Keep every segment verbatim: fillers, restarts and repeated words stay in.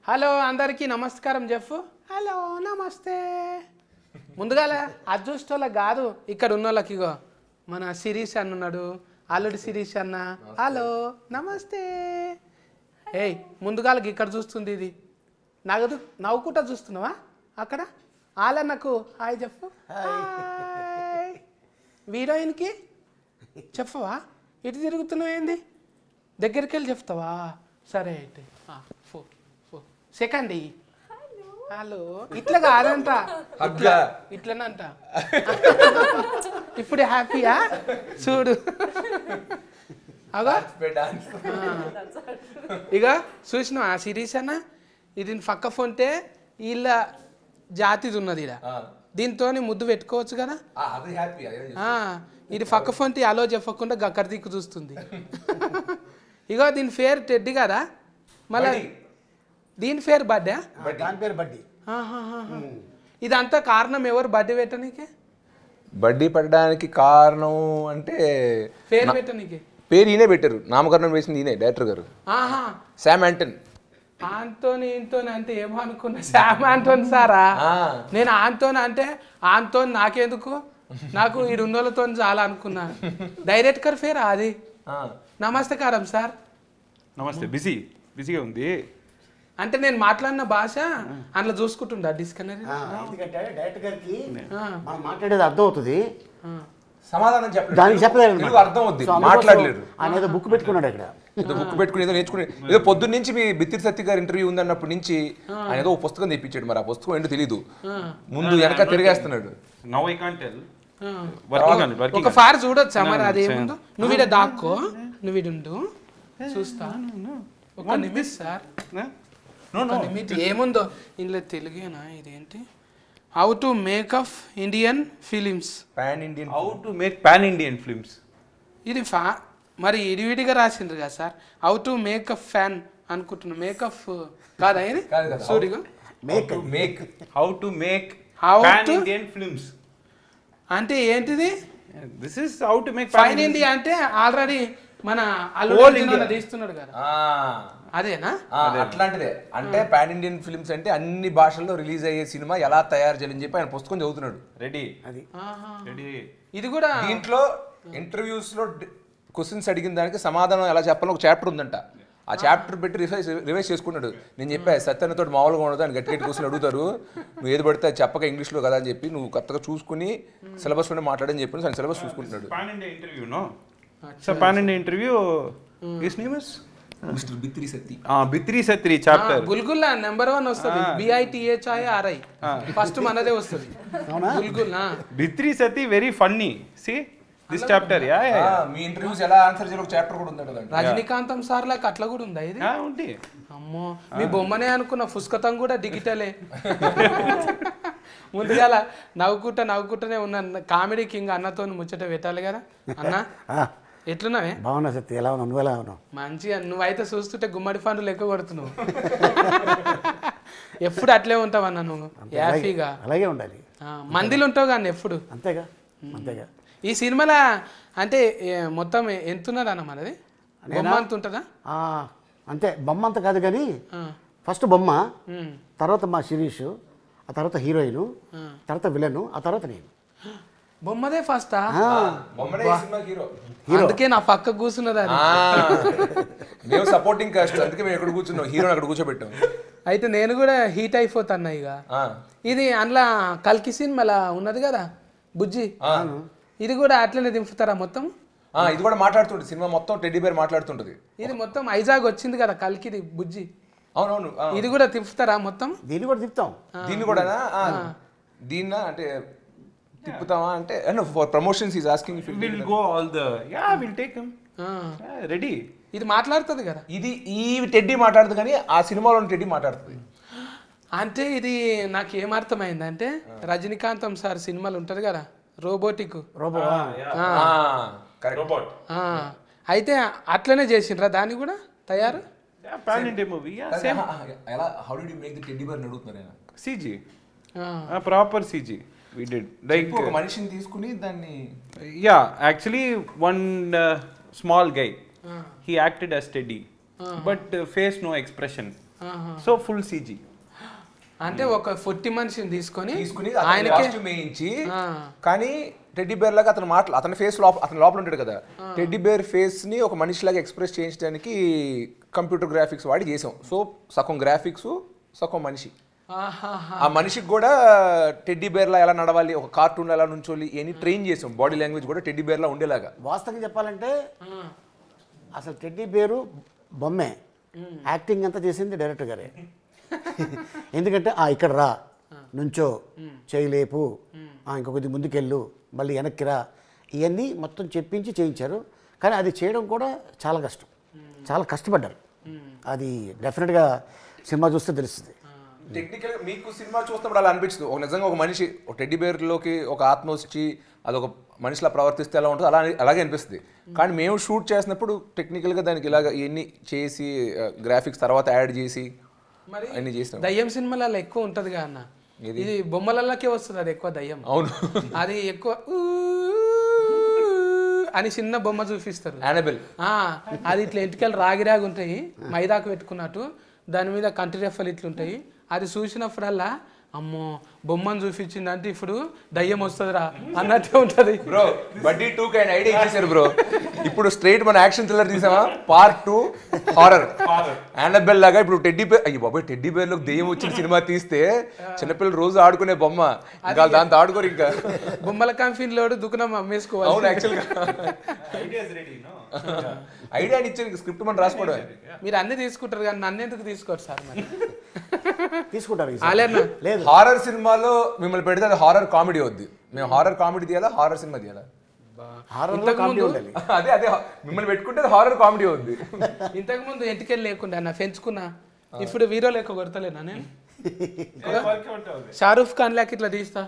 Hello అందరికీ నమస్కారం చెప్పు. హలో నమస్తే. ముందుగాల అదృష్టోళ్ళకి కాదు, ఇక్కడ ఉన్న వాళ్ళకి. ఇగో మన శిరీష్ అన్న ఉన్నాడు, అల్లుడి శిరీష్ అన్న. హలో నమస్తే. ఏయ్ ముందుగాలకి ఇక్కడ చూస్తుంది ఇది నగదు నవ్వుకుంటా చూస్తున్నావా అక్కడ? ఆలన్నకు హాయ్ చెప్పు. హీరోయిన్కి చెప్పవా? ఇటు తిరుగుతున్నావు ఏంది? దగ్గరికి వెళ్ళి చెప్తావా? సరే అయితే ఫో ఫో సెకండ్ హలో. ఇట్లా కాదంట, ఇట్లనంట. ఇప్పుడు హ్యాపీయా చూడు. అగా ఇక చూసినావు ఆ సిరీస్ అన్న, ఇది పక్క ఫోన్టే వీళ్ళ జాతిది ఉన్నది ఇలా, దీంతో ముద్దు పెట్టుకోవచ్చు కదా. ఇది పక్క ఫోన్ అలో చెప్పకుండా గక్కడి దిక్కు చూస్తుంది. ఇగో దీని పేరు టెడ్డి కదా, మళ్ళీ దీని పేరు బర్త్డే. ఇదంతా కారణం ఎవరు బర్త్డే పెట్టనీకే? బర్త్డే పెట్టడానికి కారణం అంటే పేరు పెట్టనీకే. పేరు ఈయనే పెట్టారు, నామకరణం వేసింది ఈయనే డైరెక్టర్ గారు, శామ్ యాంటన్. ఆంటోని ఇంటోని అంటే ఏమో అనుకున్నా, శామ్ ఆంటోని సారా. నేను ఆంటోని అంటే ఆంటోని నాకెందుకు, నాకు ఈ రెండోళ్ళతో చాలా అనుకున్నా. డైరెక్టర్ పేరు అది. నమస్కారం సార్. నమస్తే. బిజీ బిజీగా ఉంది అంటే నేను మాట్లాడిన భాష అందులో చూసుకుంటుండా డిస్కనరీ. మాట్లాడేది అర్థం అవుతుంది, సమాధానం చెప్పలేదు, దానికి చెప్పలేదు, అర్థం అవుతుంది, మాట్లాడలేదు. ఆయన ఏదో బుక్ పెట్టుకున్నాడు ఇక్కడ, ఏదో బుక్ పెట్టుకుని ఏదో నేర్చుకుని, ఏదో పొద్దున్న నుంచి మీ బిత్తిరి సత్య గారి ఇంటర్వ్యూ ఉందన్నప్పటి నుంచి ఆయన ఏదో పుస్తకం తెప్పించాడు. మరి ఆ పుస్తకం ఏంటో తెలీదు, ముందు వెనక తిరిగేస్తున్నాడు. Now I can't tell. ఒక ఫార్ చూడొచ్చా మరి? అదేముందో నువ్వు ఇడ దాక్కో, నువ్వు ఇడుండు చూస్తా. ఒక నిమిషం సార్, ఏముందో ఇందులో తెలుగేనా? ఇదేంటి? How to make of Indian films, pan Indian, how to make pan Indian films. ఇది ఫా మరి ఇడివిడిగా రాసిండ్రు కదా sir. How to make a fan అనుకుంటున్నా, మేకప్ కాదా ఇది? సూరిగా make how to make how pan to Indian films అంటే ఏంటిది? This is how to make fine India అంటే ఆల్రెడీ మన అల్లుడు తీస్తున్నాడు కదా, అదేనా? అట్లాంటిదే. అంటే పాన్ ఇండియన్ ఫిల్మ్స్ అంటే అన్ని భాషల్లో రిలీజ్ అయ్యే సినిమా ఎలా తయారు చేయాలని చెప్పి ఆయన పుస్తకం చదువుతున్నాడు. రెడీ అది రెడీ. ఇది కూడా దీంట్లో ఇంటర్వ్యూస్ లో క్వశ్చన్స్ అడిగిన దానికి సమాధానం ఎలా చెప్పాలని ఒక చాప్టర్ ఉందంట. ఆ చాప్టర్ పెట్టి రివైజ్ రివైజ్ చేసుకున్నాడు. నేను చెప్పా సత్యన్నతో మామూలుగా ఉండదు అని, గట్టి గట్టి క్వశ్చన్ అడుగుతారు, నువ్వు ఏది పడితే అది చెప్పక ఇంగ్లీష్లో కదా అని చెప్పి నువ్వు కొత్తగా చూసుకుని సిలబస్లోనే మాట్లాడని చెప్పి ఆయన సిలబస్ చూసుకుంటున్నాడు. Pan India interview no so pan India interview his name is mister Bithiri Sathi. ఆ బిత్రి సత్రి చాప్టర్ గుల్గుల్లా నెంబర్ వన్ వస్తుంది, బిఐటిహెచ్ఐ ఆర్ఐ ఫస్ట్ మనదే వస్తుంది గుల్గుల్. Bithiri Sathi very funny. See this chapter. Yeah yeah మీ ఇంటర్వ్యూస్ ఎలా ఆన్సర్ చేయాలి ఒక చాప్టర్ కూడా ఉందంట. రజనీకాంతం సార్ లాగా అట్లా కూడా ఉందా ఇది? ఉంది. అమ్మో మీ బొమ్మనే అనుకున్న, పుస్తకం కూడా డిజిటలే. ముందుగాల నవ్వుకుంటా నవ్వుకుంటూనే ఉన్న కామెడీ కింగ్ అన్నతో ముచ్చట పెట్టాలి కదా. అన్న ఎట్లున్నావే? బాగున్నా సత్య, ఎలా ఉన్నావు? నువ్వు ఎలా ఉన్నావు? మంచిగా. నువ్వైతే చూస్తుంటే గుమ్మడి పండు లెక్క కొడుతున్నావు. ఎప్పుడు అట్లే ఉంటావు అన్న నువ్వు, హ్యాపీగా అలాగే ఉండాలి. మందిలో ఉంటావు కానీ ఎప్పుడు. అంతేగా అంతేగా. ఈ సినిమాలో అంటే మొత్తం ఎంతున్నది అన్న మనది? బొమ్మ అంత ఉంటుందా? అంతే, బొమ్మ అంత కాదు కానీ ఫస్ట్ బొమ్మ, తర్వాత మా శిరీష్, ఆ తర్వాత హీరోయిన్, తర్వాత విలన్, ఆ తర్వాత నేను. బొమ్మదే ఫస్టా? హీరో, అందుకే నా పక్క కూర్చున్నదా? మేము సపోర్టింగ్ కాస్ట్, అందుకే మేము ఎక్కడ కూర్చున్నాం, హీరోని అక్కడ కూర్చోబెట్టాం. అయితే నేను కూడా హీట్ అయిపోతాను ఇక. ఇది అందులో కల్కి సినిమాలా ఉన్నది కదా బుజ్జి, ఇది కూడా అట్లనే దింపుతారా మొత్తం? ఇది కూడా మాట్లాడుతుంటది, సినిమా మొత్తం టెడ్డీ బేర్ మాట్లాడుతుంటది. ఇది మొత్తం ఐజాగ్ వచ్చింది కదా కల్కిది బుజ్జి. అవునవును. ఇది కూడా తిప్పుతారా మొత్తం? దీన్ని కూడా తిప్పుతాం. దీన్ని కూడా దీన్న అంటే తిప్పుతామా అంటే for promotions is asking if will go all the yeah will take him ready. ఇది మాట్లాడుతుంది కదా, ఇది ఈ టెడ్డీ మాట్లాడుతుంది కానీ ఆ సినిమాలో టెడ్డీ మాట్లాడుతుంది. అంటే ఇది నాకు ఏమర్థమైంది అంటే, రజనీకాంతం సార్ సినిమాలు ఉంటుంది కదా రోబోటిక్ రోబో, రోబోట్, అయితే అట్లనే చేసిండ్రా దాన్ని కూడా తయారు? Pan India movie. Yeah same. ఎలా how did you make the teddy bear అడుగుతున్నారు ఆయన. CG, proper CG we did like ఒక మనిషిని తీసుకుని దాన్ని. yeah actually one uh, small guy uh. he acted as Teddy uh. but uh, face no expression so full CG. అంటే ఒక ఫుట్టి మనిషిని తీసుకొని తీసుకుని ఆయనకే కాస్ట్యూమ్ వేయించి, కానీ టెడ్డీ బేర్ లాగా అతను మాటలు అతని ఫేస్ లోపల అతని లోపల ఉంటాడు కదా, టెడ్డీ బేర్ ఫేస్ ని ఒక మనిషిలాగా ఎక్స్ప్రెస్ చేయించడానికి కంప్యూటర్ గ్రాఫిక్స్ వాడి చేసాం. సో సగం గ్రాఫిక్స్ సగం మనిషి. ఆ మనిషికి కూడా టెడ్డీ బేర్ లా ఎలా నడవాలి, ఒక కార్టూన్ ఎలా నుంచోలి అని ట్రైన్ చేసాం. బాడీ లాంగ్వేజ్ కూడా టెడ్డీ బేర్ లా ఉండేలాగా. వాస్తవంగా చెప్పాలంటే అసలు టెడ్డీ బేరు బొమ్మే, యాక్టింగ్ అంతా చేసింది డైరెక్టర్ గారే. ఎందుకంటే ఆ ఇక్కడ రా, నుంచో, చేయలేపు, ఇంకొకటి ముందుకెళ్ళు, మళ్ళీ వెనక్కి రా, ఇవన్నీ మొత్తం చెప్పించి చేయించారు. కానీ అది చేయడం కూడా చాలా కష్టం, చాలా కష్టపడ్డారు. అది డెఫినెట్గా సినిమా చూస్తే తెలుస్తుంది. టెక్నికల్ మీకు సినిమా చూస్తున్నప్పుడు అలా అనిపించదు, ఒక నిజంగా ఒక మనిషి ఒక టెడ్డీ బేర్లోకి ఒక ఆత్మ వచ్చి అదొక మనిషిలా ప్రవర్తిస్తే ఎలా ఉంటుందో అలా అలాగే అనిపిస్తుంది. కానీ మేము షూట్ చేసినప్పుడు టెక్నికల్గా దానికి ఇలాగ ఇవన్నీ చేసి గ్రాఫిక్స్ తర్వాత యాడ్ చేసి మరి అన్ని చేసినాం. దయ్యం సినిమాలలో ఎక్కువ ఉంటదిగా అన్న, ఇది బొమ్మలకే వస్తుంది అది ఎక్కువ దయ్యం. అవును, అది ఎక్కువ ఊ అని చిన్న బొమ్మ చూపిస్తారు. యానబెల్ అది ఇట్లా ఎంటికలు రాగి రాగి ఉంటాయి, మైదాకు పెట్టుకున్నట్టు, దాని మీద కంటి రెఫలు ఇట్లుంటాయి. అది చూసినప్పుడల్లా అమ్మో బొమ్మను చూపించింది అంటే ఇప్పుడు దయ్యం వస్తుందిరా అన్నట్టే ఉంటది. బ్రో బడ్డీ టూ కైనా ఐడియా ఇచ్చేసారు బ్రో. ఇప్పుడు స్ట్రైట్ మన యాక్షన్ థ్రిల్లర్ తీసామా, పార్ట్ టూ హారర్. యానబెల్ లాగా ఇప్పుడు టెడ్డీ బేర్, అయ్యి బాబాయ్ టెడ్డీ బేర్ లో దెయ్యం వచ్చిన సినిమా తీస్తే చిన్నపిల్లలు రోజు ఆడుకునే బొమ్మ, ఇంకా దాంతో ఆడుకోరు. ఇంకా బొమ్మల కంపెనీ లోడు దుకాణం అమ్మేసుకోవాలి. అవును, యాక్చువల్గా ఐడియా ఇచ్చాను, స్క్రిప్ట్ మనం రాసుకోవడం. మీరు అన్ని తీసుకుంటారు కానీ నన్ను ఎందుకు తీసుకోరు సార్? మరి తీసుకుంటారు. లేదు, హారర్ సినిమాలో మిమ్మల్ని పెడితే అది హారర్ కామెడీ అవుద్ది. మేము హారర్ కామెడీ తీయాలా, హారర్ సినిమా తీయాలా? అదే అదే మిమ్మల్ని పెట్టుకుంటే హారర్ కామెడీ అవుద్ది. ఇంతకు ముందు ఎంటికెళ్ళి లేకుండా నా పెంచుకున్నా, ఇప్పుడు వీరో లెక్క కొడతలేనా నేను? షారూఫ్ ఖాన్ లాక్ ఇట్లా తీస్తా.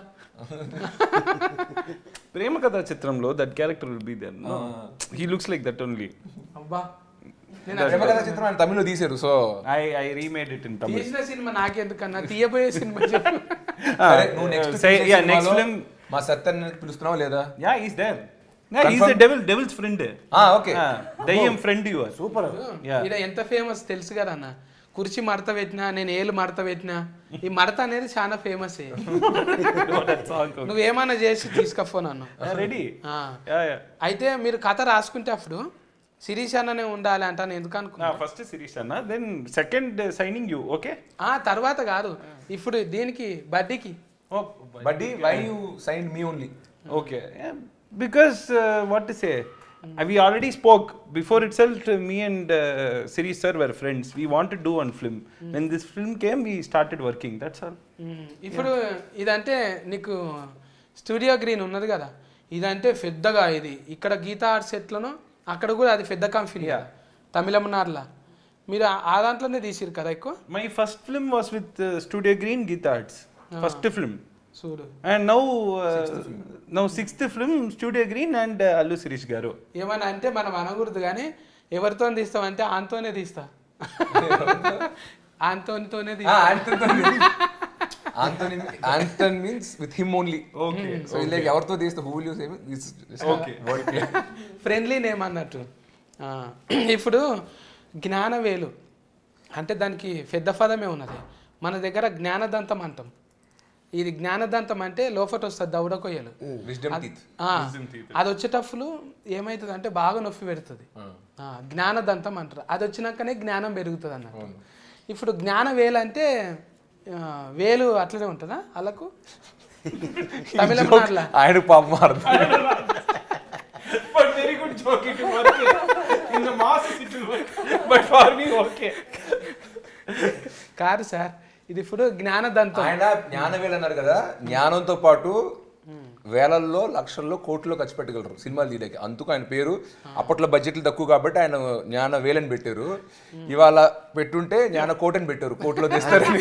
ప్రేమ కథా చిత్రంలో that character will be there. He looks like that only. అబ్బా ప్రేమ కథా చిత్రం ఆయన తమిళ్లో తీశారు. So I I remade it in Tamil. తీసిన సినిమా నాకెందుకన్నా, తీయబోయే సినిమా చెప్పు. నువ్వు next say yeah next film మా సత్యన్ పిలుస్తున్నావా లేదా? Yeah is there. Yeah is the devil devil's friend. ఆ ఓకే, దయ్యం ఫ్రెండ్ యు ఆర్. సూపర్. ఇడ ఎంత ఫేమస్ తెలుసు కదా అన్న, కుర్చీ మడత పెట్టినా, నేను ఏళ్ళు మడత పెట్టినా, ఈ మడత అనేది చాలా ఫేమస్. నువ్వేమన్నా చేసి తీసుకపో నన్ను. రెడీ. అయితే మీరు కథ రాసుకుంటే అప్పుడు శిరీష్ అన్ననే ఉండాలి అంటాను. ఎందుకు అనుకున్నా? ఫస్ట్ శిరీష్ అన్న, then second signing you. Okay, ఆ తర్వాత కాదు, ఇప్పుడు దీనికి బడ్డీకి. Buddy why you sign me only? Okay, because what to say, we already spoke before itself. Me and uh, Sirish sir were friends. We wanted to do one film. Mm. When this film came, we started working. That's all. ఇప్పుడు ఇదంటే నీకు studio green ఉన్నది కదా, ఇదంటే పెద్దగా ఇది ఇక్కడ Gita arts ఎట్లనో అక్కడ కూడా అది పెద్ద కంపెనీ తమిళనాడులో. మీరు ఆ దాంట్లోనే తీసిరు కదా ఎక్కువ? My first film was with uh, Studio Green Geetha Arts. First film. చూడు. And now uh, now sixth film Studio Green and uh, Allu Sirish garu. ఏమన్నా అంటే మనం అనకూడదు కానీ ఎవరితో తీస్తామంటే ఆంతోనే తీస్తా. ఆంతోనితోనే తీస్తా. ఆంటోనీ ఆంటన్ means with him only. Okay, so ఇలా ఎవరితో తీస్తా who will you say this? Okay, friendly name అన్నట్టు. ఇప్పుడు జ్ఞానవేలు అంటే దానికి పెద్ద పదమే ఉన్నది. మన దగ్గర జ్ఞానదంతం అంటాం. ఇది జ్ఞానదంతం అంటే లోపట వస్తుంది దౌడ కొయ్యలు, అది వచ్చేటప్పుడు ఏమవుతుంది అంటే బాగా నొప్పి పెడుతుంది, జ్ఞానదంతం అంటారు. అది వచ్చినాకనే జ్ఞానం పెరుగుతుంది అన్నట్టు. ఇప్పుడు జ్ఞాన వేలు అంటే వేలు అట్లనే ఉంటుందా వాళ్ళకు? తమిళనాడులో ఆయన పాపం కాదు సార్, ఇది ఇప్పుడు జ్ఞానదంతం. ఆయన జ్ఞానవేలు అన్నారు కదా, జ్ఞానంతో పాటు వేలల్లో లక్షల్లో కోట్లో ఖర్చు పెట్టగలరు సినిమాలు తీయడానికి. అందుకు ఆయన పేరు. అప్పట్లో బడ్జెట్లు తక్కువ కాబట్టి ఆయన జ్ఞాన వేలని పెట్టారు. ఇవాళ పెట్టుంటే జ్ఞాన కోట్ అని పెట్టారు, కోట్లో తీస్తారని.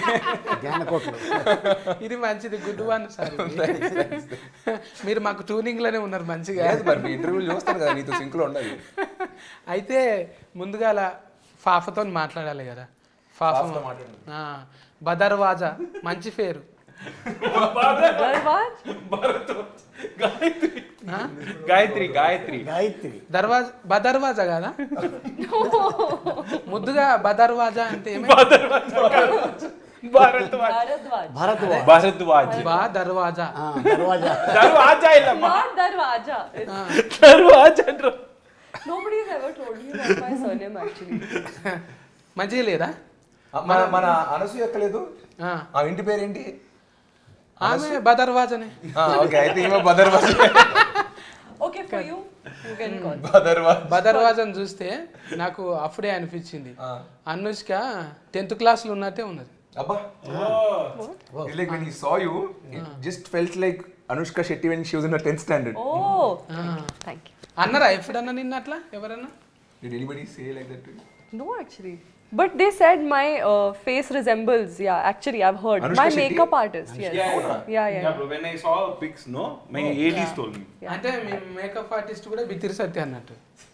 ఇది మంచిది, గుడ్ వన్ సార్. మీరు మాకు ట్యూనింగ్ లోనే ఉన్నారు మంచిగా. మరి మీ ఇంటర్వ్యూలు చూస్తారు కదా, నీతో సింక్ లో ఉండాలి. అయితే ముందుగా అలా ఫాఫతో మాట్లాడాలి కదా. ఫాఫా బదర్వాజా మంచి పేరు. Darvaj? గాయత్రి గాయత్రి గాయత్రి గాయత్రి దర్వాజా బదర్వాజా కదా ముద్దుగా బదర్వాజా అంటే ఏమి భారద్వాజ్ Bharadwaj. భారద్వాజ్ భారద్వాజ్ బా దర్వాజా ఆ, దర్వాజా దర్వాజా ఇల్లమ్మా Not Darwaja. It's, దర్వాజా అంటారు. nobody has ever told me that's my surname actually. మంచిగా లేదా మన మన అనసూయ ఎక్కలేదు ఆ, ఆ ఇంటి పేరేంటి ఆమె బదర్వాజనే ఓకే అయితే ఈమె బదర్వాజ్ Okay, for you, you can call. బదర్వాజ్ బదర్వాజను చూస్తే నాకు అప్పుడే అనిపించింది అనుష్క టెన్త్ క్లాస్లో ఉన్నట్టే ఉన్నది అబ్బా It's like when he saw you, it just felt like Anushka Shetty when she was in her tenth standard. Oh, thank you. అన్నరా ఎప్పుడన్నా నిన్న అట్లా ఎవరన్నా Did anybody say like that to you? No, actually. But they said my uh, face resembles, yeah, actually, I've heard. Anushka my Shetty? makeup artist, yes. Yeah, Yeah, yeah. Yeah, bro. When I saw pics, no, my A Ds told me. అంటే మీ makeup artist కూడా బిత్తిరి సత్య అన్నట్టు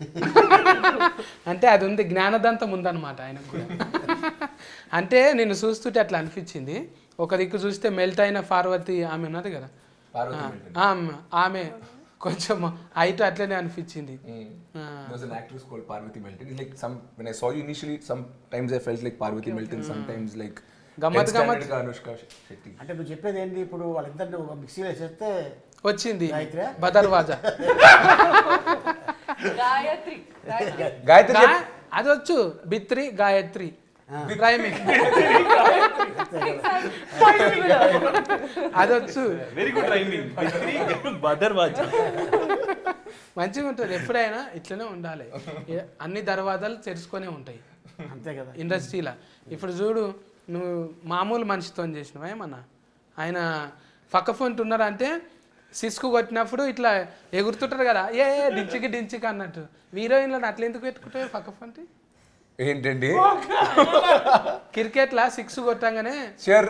అంటే అది ఉంది జ్ఞానదంతం ఉందన్నమాట ఆయనకు కూడా అంటే నేను చూస్తుంటే అట్లా అనిపించింది ఒక దిక్కు చూస్తే మెల్ట్ అయిన పార్వతి ఆమె ఉన్నది కదా Parvati ఆ, Melton. ఆమె ఆమె కొంచెం హైట్ అట్లనే అనిపించింది Mm. There was an actress called Parvati Melton. It's like some when I saw you initially, sometimes I felt like Parvati Melton, sometimes like Gammat, tenth standard gammat. ka Anushka Shetty. అంటే నువ్వు చెప్పేది ఏంటి ఇప్పుడు వాళ్ళిద్దరిని ఒక మిక్సీలో వేసేస్తే వచ్చింది గాయత్రా? బదర్వాజా Gayatri. Gayatri. గాయత్రి గా- అది వచ్చు బిత్రి గాయత్రి రైమింగ్ అది వచ్చు Very good rhyming. Bhadarwaja. మంచిగా ఉంటుంది ఎప్పుడైనా ఇట్లనే ఉండాలి ఏ- అన్ని దర్వాజాలు తెరుచుకొనే ఉంటాయి అంతే కదా ఇండస్ట్రీలో ఇప్పుడు చూడు నువ్వు మామూలు మనిషితో చేసినావా ఏమన్నా ఆయన పక్క ఫోన్ ఉన్నారా అంటే సిస్కు కొట్టినప్పుడు ఇట్లా ఎగురుతుంటారు కదా ఏ ఏ, డించికి డించికి అన్నట్టు హీరోయిన్లను అట్లా ఎందుకు పెట్టుకుంటావు పక్క ఫోన్ ఏంటండి క్రికెట్ లా సిక్స్ కొట్టంగానే చైర్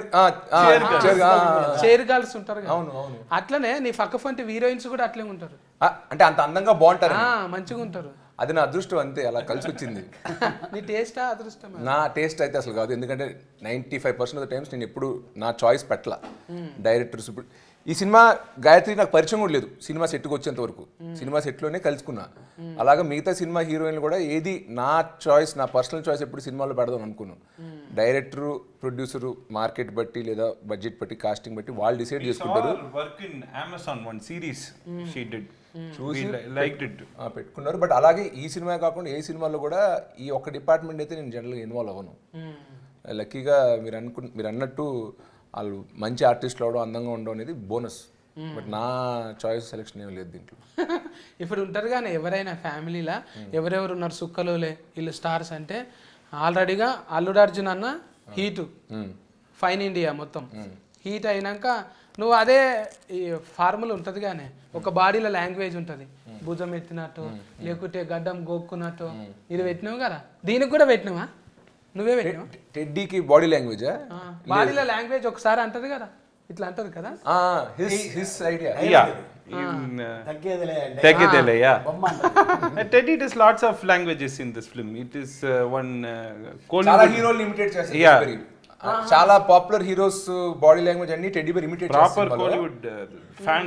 షేర్ గర్ల్స్ ఉంటారు కదా అవును అవును అట్లనే నీ పక్క ఫోన్ హీరోయిన్స్ కూడా అట్లే ఉంటారు ఆ, అంటే అంత అందంగా బాగుంటారు ఆ, మంచిగా ఉంటారు అది నా అదృష్టం అంతే అలా కలిసి వచ్చింది నీ టేస్టా అదృష్టమా నా టేస్ట్ అయితే అసలు కాదు ఎందుకంటే ninety five percent of the times నేను ఎప్పుడు నా చాయిస్ పెట్టల డైరెక్టర్స్ ఇప్పుడు ఈ సినిమా గాయత్రి నాకు పరిచయం కూడా లేదు సినిమా సెట్కి వచ్చేంత వరకు సినిమా సెట్లోనే కలుసుకున్నా అలాగే మిగతా సినిమా హీరోయిన్లు కూడా ఏది నా చాయిస్ నా పర్సనల్ చాయిస్ ఎప్పుడు సినిమాలో పెడదాం అనుకున్నాను డైరెక్టరు ప్రొడ్యూసరు మార్కెట్ బట్టి లేదా బడ్జెట్ బట్టి కాస్టింగ్ బట్టి వాళ్ళు డిసైడ్ We saw చేసుకుంటారు her work in Amazon, one series she did. We li- liked it. ఆ, పెట్టుకున్నారు బట్ అలాగే ఈ సినిమా కాకుండా ఏ సినిమాలో కూడా ఈ ఒక్క డిపార్ట్మెంట్ అయితే నేను జనరల్గా ఇన్వాల్వ్ అవ్వను లక్కీగా మీరు అనుకు మీరు అన్నట్టు వాళ్ళు మంచి ఆర్టిస్టులు అవడం అందంగా ఉండడం అనేది బోనస్ బట్ నా చాయిస్ సెలెక్షన్ ఏం లేదు దీంట్లో ఇప్పుడు ఉంటారు కానీ ఎవరైనా ఫ్యామిలీలా ఎవరెవరు ఉన్నారు సుక్కలోలే వీళ్ళు స్టార్స్ అంటే ఆల్రెడీగా అల్లుడు అర్జున్ అన్న హీటు ఫైన్ ఇండియా మొత్తం హీట్ అయినాక నువ్వు అదే ఈ ఫార్ములా ఉంటుంది కానీ ఒక బాడీలో లాంగ్వేజ్ ఉంటుంది భుజం ఎత్తినట్టు లేకుంటే గడ్డం గోక్కున్నట్టు ఇది పెట్టినావు కదా దీనికి కూడా పెట్టినావా నువ్వే పెట్టినావా టెడ్డీకి బాడీ లాంగ్వేజ్ బాడీలో లాంగ్వేజ్ ఒకసారి అంటది కదా ఇట్లా అంటది కదా his his idea Yeah. In, uh, తగ్గేదిలే అంటే Tegedele, yeah. బొమ్మ అంటారు. Uh, Teddy does lots of languages in this film. It is uh, one uh, చాలా Kollywood, హీరోలు ఇమిటేట్ చేస్తారు Yeah. Teddy bear. చాలా పాపులర్ హీరోస్ బాడీ లాంగ్వేజ్ అన్ని teddy bear imitate proper Kollywood uh, fan.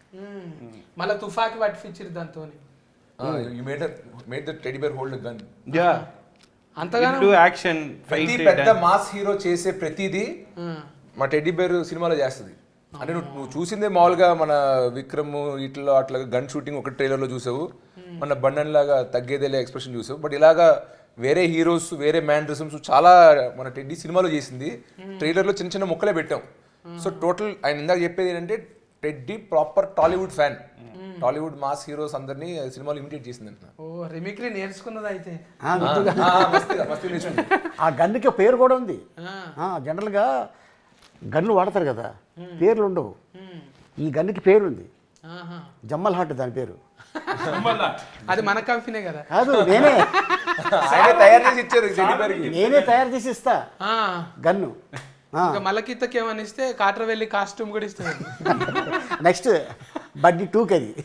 మళ్ళీ తుఫాకి పట్టించారు దాంతో you made made the teddy bear hold gun Yeah. అంతగానో Do action, fight ప్రతి it. పెద్ద and- మాస్ హీరో చేసే ప్రతిదీ మా టెడ్డీ బేర్ సినిమాలో చేస్తుంది అంటే నువ్వు నువ్వు చూసిందే మామూలుగా మన విక్రమ్ ఇట్లా అట్లా గన్ షూటింగ్ ఒక ట్రైలర్లో చూసావు మన బండన్ లాగా తగ్గేదేలే ఎక్స్ప్రెషన్ చూసావు బట్ ఇలాగా వేరే హీరోస్ వేరే మ్యానరిజమ్స్ చాలా మన టెడ్డీ సినిమాలో చేసింది ట్రైలర్లో చిన్న చిన్న ముక్కలే పెట్టాం సో టోటల్ ఆయన ఇందాక చెప్పేది ఏంటంటే teddy proper Tollywood fan Tollywood mass heroes అందరినీ సినిమాలో ఇమిటేట్ చేసింది అంటున్నా ఓ రిమిక్రీ నేర్చుకున్నది అయితే ఆ, గుర్తుగా. మస్తు మస్తు నేర్చుకుంది ఆ గన్నుకి ఒక పేరు కూడా ఉంది ఆ. ఆ, జనరల్గా గన్ను వాడతారు కదా పేర్లు ఉండవు ఈ గన్నుకి పేరు ఉంది ఆహా. జమ్మల్ హాట్ దాని పేరు అది మన కంపెనీ కదా కాదు నేనే ఆయన తయారు చేసి ఇచ్చారు టెడ్డీ బేర్కి నేనే తయారు చేసి ఇస్తా ఆ. గన్ను ఆ, ఇంకా మలకిత్తకి ఏమని ఇస్తే కాటర్ వెళ్ళి కాస్ట్యూమ్ కూడా ఇస్తుంది నెక్స్ట్ బడ్డీ టూకి అది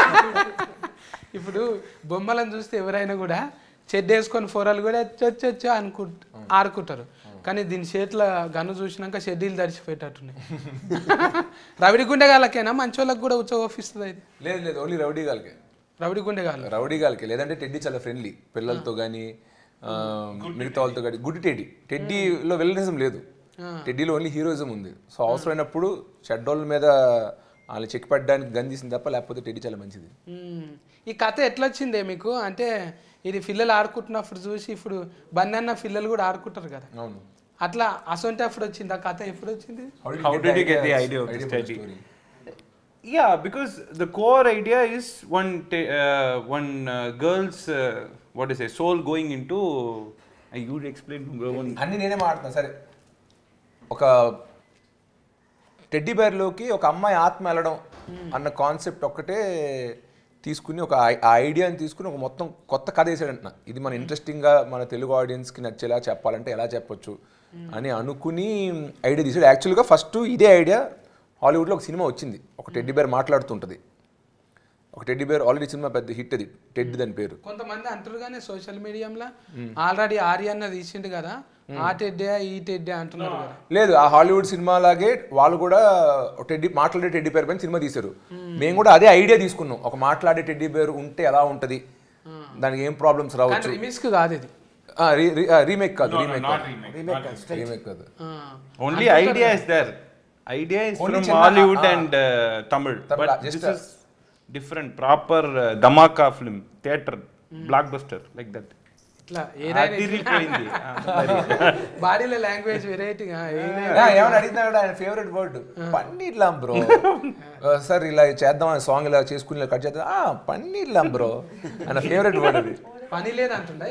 ఇప్పుడు బొమ్మలను చూస్తే ఎవరైనా కూడా చెడ్డ వేసుకొని ఫోరాలు కూడా చొచ్చు అనుకు ఆడుకుంటారు కానీ దీని చేతిలో గన్ను చూసినాక షెడ్యూల్ తడిచిపోయేటట్టున్నాయి. రవిడి గుండెగాళ్ళకేనా మంచోళ్ళకి కూడా ఉచ్చోపిస్తుంది అయితే? లేదు లేదు ఓన్లీ రౌడీ గాలకే. రవిడి గుండెగాళ్ళు రౌడీ గాలకే. లేదంటే టెడ్డీ చాలా ఫ్రెండ్లీ పిల్లలతో కానీ మిగతా వాళ్ళతో కానీ. గుడ్డి టెడ్డీ. టెడ్డీలో విలనిజం లేదు, టెడ్డీలో ఓన్లీ హీరోయిజం ఉంది. సో అవసరమైనప్పుడు చెడ్డోళ్ళ మీద వాళ్ళు చెక్ పెట్టడానికి గన్ తీసింది తప్ప, లేకపోతే టెడ్డీ చాలా మంచిది. ఈ కథ ఎట్లా వచ్చిందే మీకు? అంటే ఇది పిల్లలు ఆడుకుంటున్నప్పుడు చూసి ఇప్పుడు బన్నన్న పిల్లలు కూడా ఆడుకుంటారు కదా, అవును. అట్లా అసొంటి అప్పుడు వచ్చింది ఆ కథ. ఎప్పుడు వచ్చింది? How did you get the idea of the study? Yeah, because the core idea is one ta- uh, one uh, girl's uh, what is it soul going into. I you explain one. అన్ని నేనే మాట్లాడుతున్నా. సరే, ఒక teddy బేర్లోకి ఒక అమ్మాయి ఆత్మ వెళ్ళడం అన్న కాన్సెప్ట్ ఒక్కటే తీసుకుని ఒక ఆ ఐడియాని తీసుకుని ఒక మొత్తం కొత్త కథ వేసాడంటున్నా. ఇది మన ఇంట్రెస్టింగ్గా మన తెలుగు ఆడియన్స్కి నచ్చేలా చెప్పాలంటే ఎలా చెప్పొచ్చు అని అనుకుని ఐడియా తీసాడు. యాక్చువల్గా ఫస్ట్ ఇదే ఐడియా హాలీవుడ్లో ఒక సినిమా వచ్చింది, ఒక టెడ్డీ బేర్ మాట్లాడుతుంటుంది. ఒక టెడ్డీ బేర్ ఆల్రెడీ సినిమా పెద్ద హిట్, అది టెడ్డీ దాని పేరు. కొంతమంది అంటారు కానీ సోషల్ మీడియాలో ఆల్రెడీ ఆర్యన్న తీసిండు కదా, ఆ టెడ్డే ఈ టెడ్డే అంటున్నారు కదా. లేదు, ఆ హాలీవుడ్ సినిమా లాగే వాళ్ళు కూడా టెడ్డీ మాట్లాడే టెడ్డీ బేర్ పైన సినిమా తీశారు. మేము కూడా అదే ఐడియా తీసుకున్నాం, ఒక మాట్లాడే టెడ్డీ బేర్ ఉంటే ఎలా ఉంటది, దానికి ఏం ప్రాబ్లమ్స్ రావచ్చు. రిమిక్స్ కాదు ఇది, రీమేక్ కాదు, No, రీమేక్ not కాదు, remake. రీమేక్ కాదు, straight. రీమేక్ కాదు. Only idea is there. Idea is Only from Chennai, Hollywood ah, and uh, Tamil, Tamil, but just this a- is different, proper uh, dhamaka film, theatre, blockbuster like that. ఇట్లా అదిరిపోయింది. బాడీలో language వెరైటీగా ఆ, ఏమని అడిగినా కూడా ఆయన ఫేవరెట్ వర్డ్ పన్నీర్లాం బ్రో. సార్ ఇలా చేద్దాం సాంగ్ ఇలా చేసుకుని ఇలా కట్ చేద్దాం, ఆ పన్నీర్లాం బ్రో ఆయన ఫేవరెట్ వర్డ్ అది. పని లేదంటుండ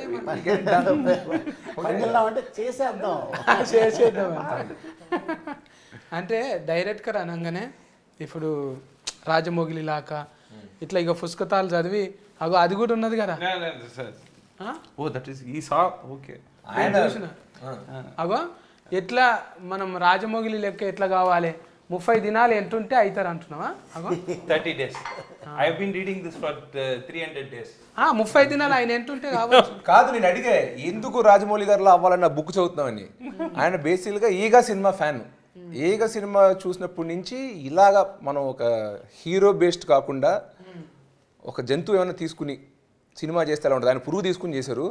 పనికిద్దాం అంటే చేసేద్దాం. చేసేద్దాం అంటే డైరెక్ట్గా అనగానే ఇప్పుడు రాజమౌళి లాక ఇట్లా ఇక పుస్తకాలు చదివి అగో అది కూడా ఉన్నది కదా. No, no, sir. ఆ? Oh, that is he saw. Okay. ఆయన చూసిన అగో ఎట్లా మనం రాజమౌళి లెక్క ఎట్లా కావాలి, ముప్పై దినాలు ఎంటుంటే అవుతారు అంటున్నావా? అగో thirty days. I have been reading this for uh, three hundred days. ఆ, ముప్పై దినాలు ఆయన ఎంటుంటే కావచ్చు. కాదు, నేను అడిగే ఎందుకు రాజమౌళి గారిలో అవ్వాలన్న బుక్ చదువుతున్నామని. ఆయన బేసిక్గా ఈగా సినిమా ఫ్యాన్. ఈగ సినిమా చూసినప్పటి నుంచి ఇలాగా మనం ఒక హీరో బేస్డ్ కాకుండా ఒక జంతువు ఏమైనా తీసుకుని సినిమా చేస్తే ఎలా ఉంటుంది. ఆయన పురుగు తీసుకుని చేశారు,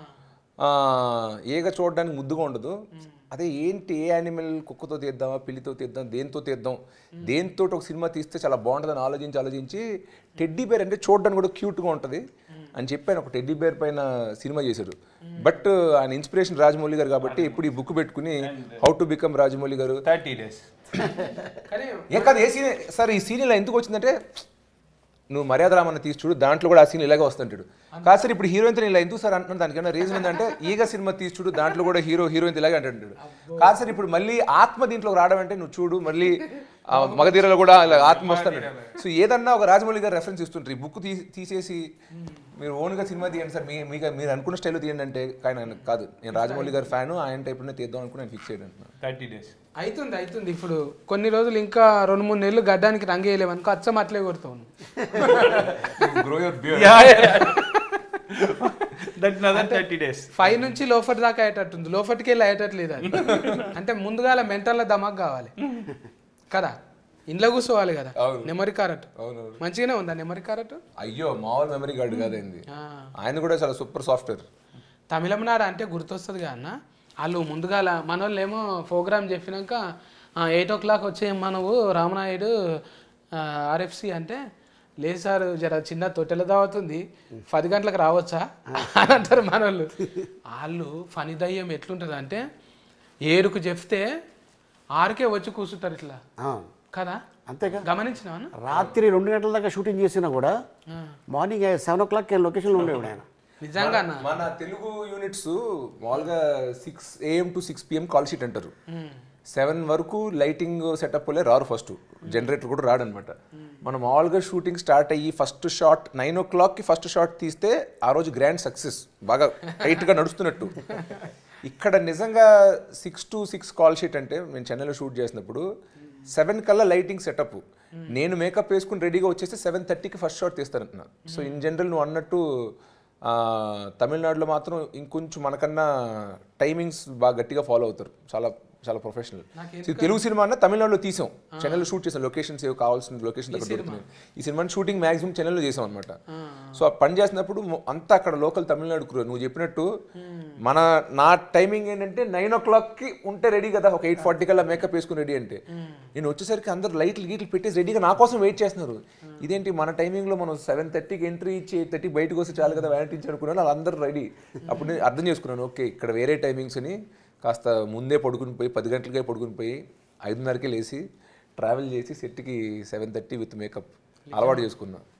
ఈగ చూడడానికి ముద్దుగా ఉండదు. అదే ఏంటి, ఏ యానిమల్ కుక్కతో తీద్దామా, పిల్లితో తీద్దాం, దేంతో తీద్దాం, దేంతో ఒక సినిమా తీస్తే చాలా బాగుంటుందని ఆలోచించి ఆలోచించి టెడ్డీ బేర్ అంటే చూడడానికి కూడా క్యూట్గా ఉంటుంది అని చెప్పి ఆయన ఒక టెడ్డీ బేర్ పైన సినిమా చేశారు. బట్ ఆయన ఇన్స్పిరేషన్ రాజమౌళి గారు కాబట్టి ఇప్పుడు ఈ బుక్ పెట్టుకుని హౌ టు బికమ్ రాజమౌళి గారు. thirty days. ఏ కాదు, ఏ సీన్ సార్ ఈ సీన్ ఇలా ఎందుకు వచ్చిందంటే, నువ్వు మర్యాద రామన్న తీసి చూడు, దాంట్లో కూడా ఆ సీన్ ఇలాగే వస్తుంటాడు. కాదు సార్ ఇప్పుడు హీరోయిన్తో ఇలా ఎందుకు సార్ అంటున్నాను, దానికైనా రీజన్ ఏంటంటే ఈగ సినిమా తీసి చూడు, దాంట్లో కూడా హీరో హీరోయిన్ ఇలాగే అంటాడు. కాదు సార్ ఇప్పుడు మళ్ళీ ఆత్మ దీంట్లో రావడం అంటే నువ్వు చూడు, మళ్ళీ మగధీరలో కూడా ఇలా ఆత్మ వస్తాడు. సో ఏదన్నా ఒక రాజమౌళి గారు రెఫరెన్స్ ఇస్తుంటారు. ఈ బుక్ తీ తీసేసి మీరు ఓన్గా సినిమా తీయండి సార్, మీ మీకు మీరు అనుకున్న స్టైల్లో తీయండి అంటే, కానీ ఆయన కాదు, నేను రాజమౌళి గారు ఫ్యాను, ఆయన టైప్లోనే తీద్దాం అనుకుని నేను ఫిక్స్ అయ్యాను అంటున్నాను. thirty days. అవుతుంది అవుతుంది ఇప్పుడు కొన్ని రోజులు ఇంకా రెండు మూడు నెలలు గడ్డానికి రంగు వేయలేము అనుకో, అచ్చం అట్లే కొడతావు. Grow your beard. Yeah, yeah. That's another thirty days. Five నుంచి లోఫట్ దాకా అయ్యేటట్టుంది, లోఫట్కి వెళ్ళి అయ్యేటట్లేదు అది. అంటే ముందుగా మెంటల్లో దమాక్ కావాలి కదా, ఇంట్లో కూర్చోవాలి కదా. అవును. నెమరి కారట్ అవునవును. మంచిగానే ఉందా నెమరి కారట్? అయ్యో మామూలు మెమరీ కార్డు కాదండి, ఆయన కూడా చాలా సూపర్ సాఫ్ట్వేర్. తమిళనాడు అంటే గుర్తొస్తుంది కదా అన్న, వాళ్ళు ముందుగాల మన వాళ్ళు ఏమో ప్రోగ్రామ్ చెప్పినాక ఎయిట్ ఓ క్లాక్ వచ్చే మనవు రామనాయుడు ఆర్ఎఫ్సి అంటే, లేదు సార్ జర చిన్న తొట్టెల దావుతుంది, పది గంటలకు రావచ్చా అని అంటారు మన వాళ్ళు. వాళ్ళు ఫని దయ్యం ఎట్లుంటుంది అంటే, ఏడుకు చెప్తే ఆరుకే వచ్చి కూర్చుంటారు ఇట్లా కదా. అంతేగా, గమనించినా రాత్రి రెండు గంటల దాకా షూటింగ్ చేసినా కూడా మార్నింగ్ సెవెన్ ఓ క్లాక్ లొకేషన్లో ఉండేవాడు ఆయన. నిజంగా అన్న. మన తెలుగు యూనిట్స్ మామూలుగా six AM to six PM call sheet అంటారు. సెవెన్ వరకు లైటింగ్ సెటప్ లే రారు, ఫస్ట్ జనరేటర్ కూడా రాడనమాట. మనం మామూలుగా షూటింగ్ స్టార్ట్ అయ్యి ఫస్ట్ షాట్ నైన్ ఓ క్లాక్కి ఫస్ట్ షాట్ తీస్తే ఆ రోజు గ్రాండ్ సక్సెస్, బాగా టైట్గా నడుస్తున్నట్టు. ఇక్కడ నిజంగా six to six call sheet అంటే మేము చెన్నైలో షూట్ చేసినప్పుడు సెవెన్ కల్లా లైటింగ్ సెటప్, నేను మేకప్ వేసుకుని రెడీగా వచ్చేస్తే సెవెన్ థర్టీకి ఫస్ట్ షాట్ తీస్తానంటున్నా. సో ఇన్ జనరల్ నువ్వు అన్నట్టు ఆ, తమిళనాడులో మాత్రం ఇంకొంచెం మనకన్నా టైమింగ్స్ బాగా గట్టిగా ఫాలో అవుతారు, చాలా చాలా ప్రొఫెషనల్. తెలుగు సినిమా అన్న తమిళనాడులో తీసాం, చెన్నైలో షూట్ చేసాం, లొకేషన్స్ ఏవి కావాల్సిన లొకేషన్ అక్కడ దొరుకుతున్నాయి. ఈ సినిమాని షూటింగ్ మాక్సిమం చెన్నైలో చేసాం అనమాట. సో ఆ పని చేసినప్పుడు మొ- అంతా అక్కడ లోకల్ తమిళనాడు క్రూ. నువ్వు చెప్పినట్టు మన నా టైమింగ్ ఏంటంటే నైన్ ఓ క్లాక్కి ఉంటే రెడీ కదా, ఒక ఎయిట్ ఫార్టీ కల్లా మేకప్ వేసుకుని రెడీ అంటే నేను వచ్చేసరికి అందరు లైట్లు గీట్లు పెట్టేసి రెడీగా నా కోసం వెయిట్ చేస్తున్నారు. ఇదేంటి మన టైమింగ్లో మనం సెవెన్ థర్టీకి ఎంట్రీ ఇచ్చి ఎయిట్ థర్టీకి బయటకు వస్తే చాలు కదా వ్యానిటీ ఇచ్చి అనుకున్నాను. వాళ్ళందరూ రెడీ. అప్పుడు నేను అర్థం చేసుకున్నాను, ఓకే ఇక్కడ వేరే టైమింగ్స్ అని. కాస్త ముందే పడుకుని పోయి పది గంటలకే పడుకుని పోయి ఐదున్నరకే లేచి ట్రావెల్ చేసి సెట్కి సెవెన్ థర్టీ విత్ మేకప్ అలవాటు చేసుకున్నా.